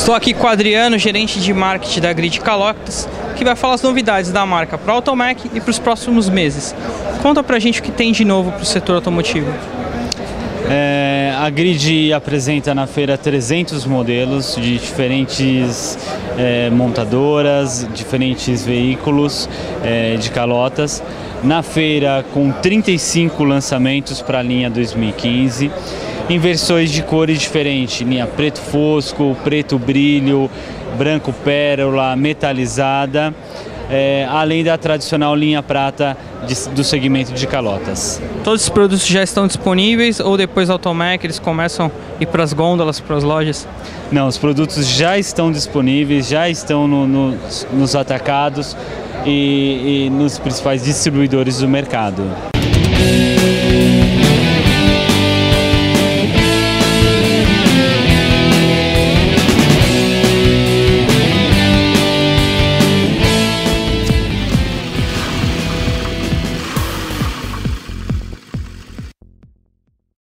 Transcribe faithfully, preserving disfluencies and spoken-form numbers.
Estou aqui com o Adriano, gerente de marketing da Grid Calotas, que vai falar as novidades da marca para a Automec e para os próximos meses. Conta pra gente o que tem de novo para o setor automotivo. É, a Grid apresenta na feira trezentos modelos de diferentes é, montadoras, diferentes veículos é, de calotas. Na feira com trinta e cinco lançamentos para a linha dois mil e quinze, em versões de cores diferentes, linha preto fosco, preto brilho, branco pérola, metalizada, é, além da tradicional linha prata de, do segmento de calotas. Todos os produtos já estão disponíveis ou depois da Automec eles começam a ir para as gôndolas, para as lojas? Não, os produtos já estão disponíveis, já estão no, no, nos atacados e, e nos principais distribuidores do mercado.